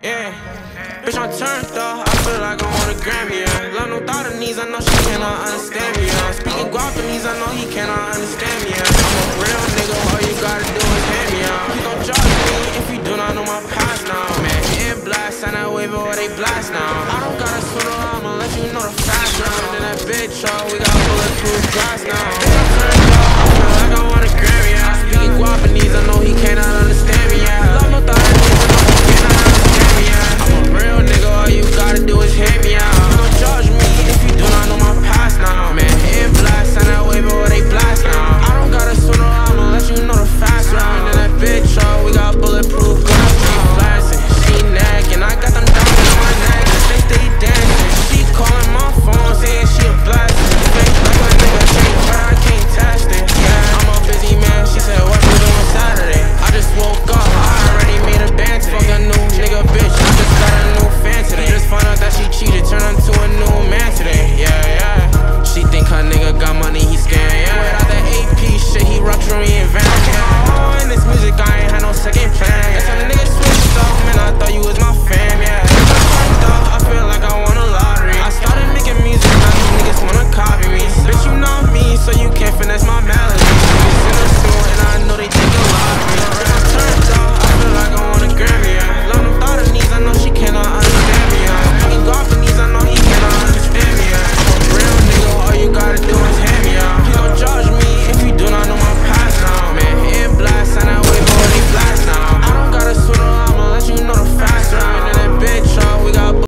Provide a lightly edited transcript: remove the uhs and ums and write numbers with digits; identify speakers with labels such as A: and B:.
A: Yeah, bitch, I'm turned up. I feel like I want a Grammy, yeah. Love no thought of needs, I know she cannot understand me, yeah. Speaking Guapanese, I know he cannot understand me, yeah. I'm a real nigga, all you gotta do is hand me out. You gon' judge me if you do not know my past now, man. Getting blast, sign that wave or they blast now. I don't gotta swim around, I'ma let you know the fast round. In that big truck, we got bulletproof glass now.